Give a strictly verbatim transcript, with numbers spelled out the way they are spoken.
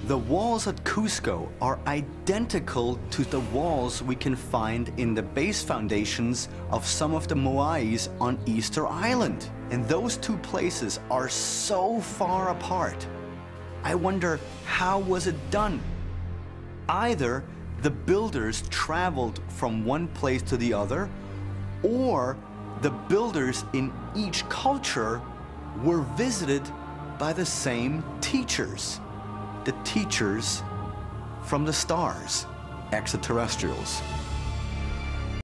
The walls at Cusco are identical to the walls we can find in the base foundations of some of the moais on Easter Island. And those two places are so far apart. I wonder, how was it done? Either the builders traveled from one place to the other, or the builders in each culture were visited by the same teachers. The teachers from the stars, extraterrestrials.